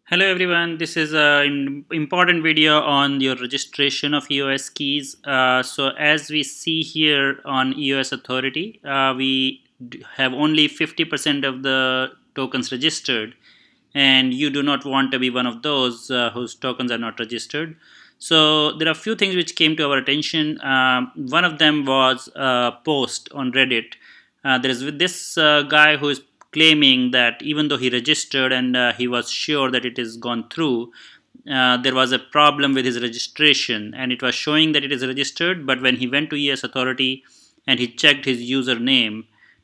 Hello everyone, this is an important video on your registration of EOS keys. So as we see here on EOS Authority, we have only 50% of the tokens registered, and you do not want to be one of those whose tokens are not registered. So there are a few things which came to our attention. One of them was a post on Reddit. There is this guy who is claiming that even though he registered and he was sure that it is gone through, there was a problem with his registration, and it was showing that it is registered, but when he went to ES Authority and he checked his username,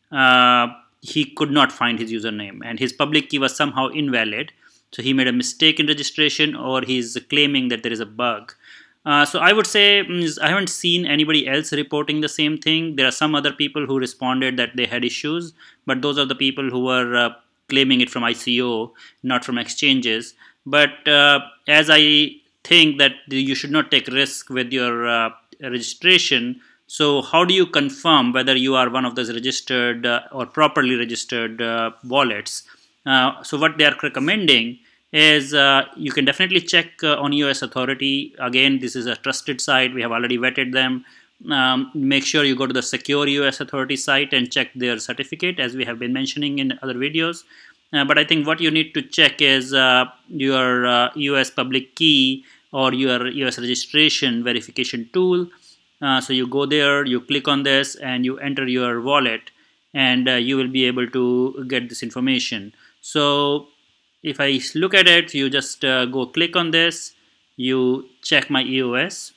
he could not find his username, and his public key was somehow invalid. So he made a mistake in registration, or he's claiming that there is a bug. So I would say I haven't seen anybody else reporting the same thing. There are some other people who responded that they had issues, but those are the people who were claiming it from ICO, not from exchanges. But as I think that you should not take risk with your registration, so how do you confirm whether you are one of those registered or properly registered wallets? So what they are recommending is you can definitely check on EOS Authority. Again, this is a trusted site. We have already vetted them. Make sure you go to the secure EOS Authority site and check their certificate, as we have been mentioning in other videos. But I think what you need to check is your EOS public key or your EOS registration verification tool. So you go there, you click on this, and you enter your wallet, and you will be able to get this information. So if I look at it, you just go click on this, you check my EOS,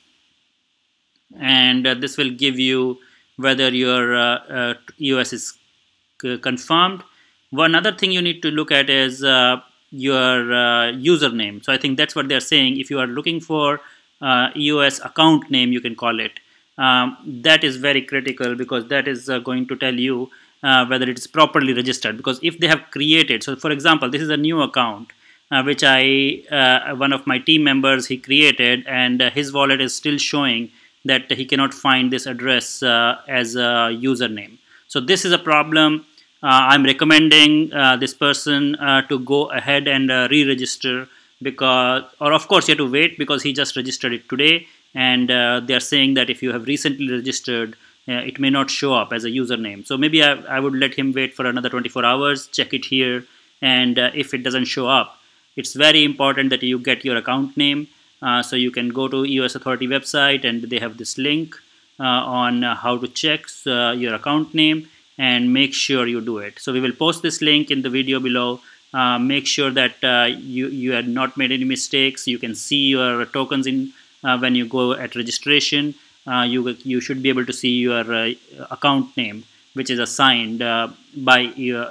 and this will give you whether your EOS is confirmed. One other thing you need to look at is your username. So I think that's what they're saying. If you are looking for EOS account name, you can call it. That is very critical, because that is going to tell you whether it is properly registered. Because if they have created, so for example, this is a new account which one of my team members, he created, and his wallet is still showing that he cannot find this address as a username. So this is a problem. I'm recommending this person to go ahead and re-register, because, or of course you have to wait, because he just registered it today, and they are saying that if you have recently registered, it may not show up as a username. So maybe I would let him wait for another 24 hours, check it here, and if it doesn't show up, it's very important that you get your account name. So you can go to EOS Authority website, and they have this link on how to check your account name, and make sure you do it. So we will post this link in the video below. Make sure that you had not made any mistakes. You can see your tokens in when you go at registration. You should be able to see your account name, which is assigned by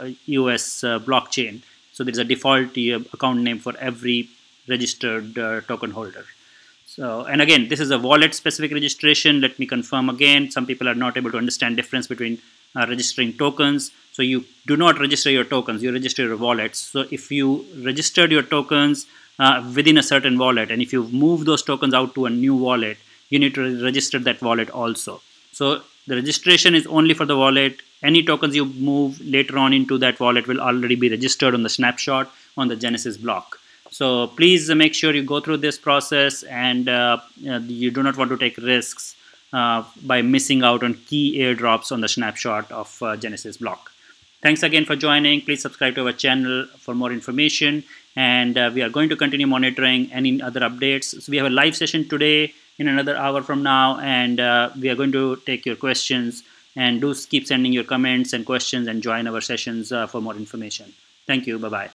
EOS blockchain. So there is a default account name for every registered token holder. So, and again, this is a wallet specific registration. Let me confirm again. Some people are not able to understand difference between registering tokens. So you do not register your tokens, you register your wallets. So if you registered your tokens within a certain wallet, and if you move those tokens out to a new wallet, you need to register that wallet also. So the registration is only for the wallet. Any tokens you move later on into that wallet will already be registered on the snapshot on the Genesis block. So please make sure you go through this process, and you do not want to take risks by missing out on key airdrops on the snapshot of Genesis block. Thanks again for joining. Please subscribe to our channel for more information, and we are going to continue monitoring any other updates. So we have a live session today in another hour from now, and we are going to take your questions, and do keep sending your comments and questions, and join our sessions for more information. Thank you. Bye-bye.